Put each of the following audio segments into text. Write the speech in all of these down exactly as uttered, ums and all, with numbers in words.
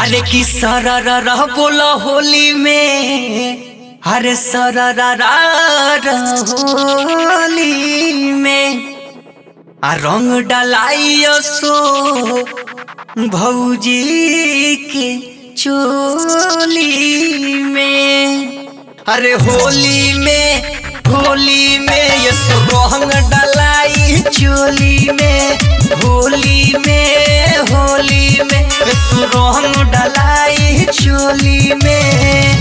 अरे कि सररा बोला होली में, अरे सररा होली में आ रंग डलाइयो सो भौजी के चोली में। अरे होली में होली में ये सो रंग डलाई चोली में, होली में होली में ये सो रंग डलाई चोली में।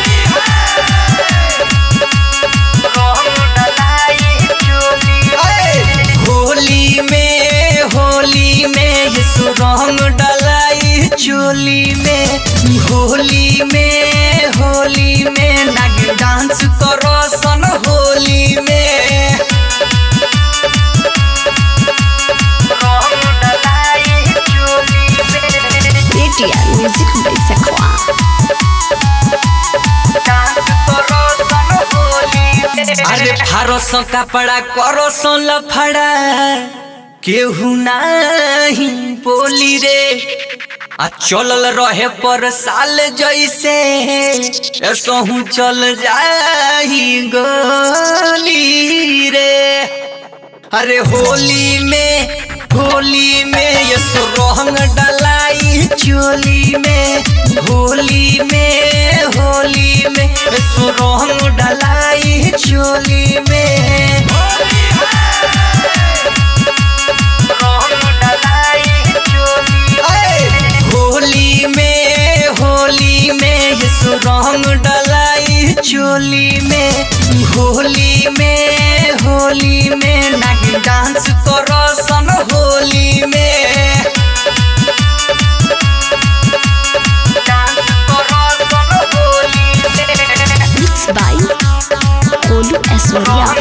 होली में होली में ये सो रंग डलाई चोली में, होली में होली में नागिन डांस करो सन होली में। रंग डलाई चोली में एटीआर म्यूजिक बैसखवा डांस करो सन होली में। अरे फारस कपड़ा करो सन लफड़ा केहू नहीं बोली रे, आ चलल रहे पर साल जैसे ऐसहू चल जाही गोली रे। अरे होली में होली में ये सो रंग डलाई चोली में, होली में होली में ये सो रंग डलाई चोली में। होली में होली में ये सो रंग डलाई चोली में, होली में होली में नागिन डांस करो सन होली में। डांस करो सन होली में। Mix by Kolu Aishwarya.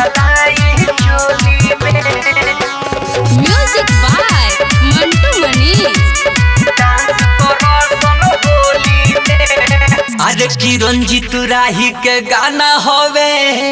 Music by Mantu Manish. अरे कि रंजीत राही के गाना होवे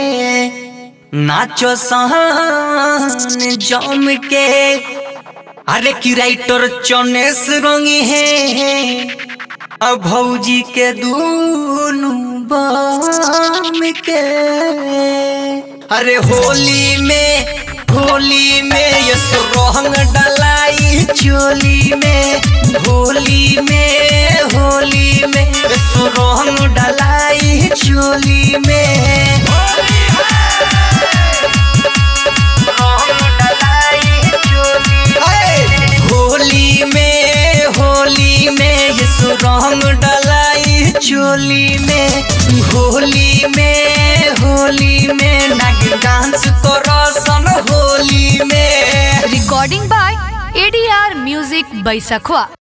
नाचो सहन जम के। अरे कि राइटर चनेस रंगी है अब भौजी के दूनू बम के। अरे होली में होली में ये सो रंग डलाई चोली में, होली में होली में ये सो रंग डलाई चोली में। होली में होली में ये सो रंग डलाई चोली में, होली में होली में नागिन डांस करो सन होली में। Recording by ADR music बैसखवा।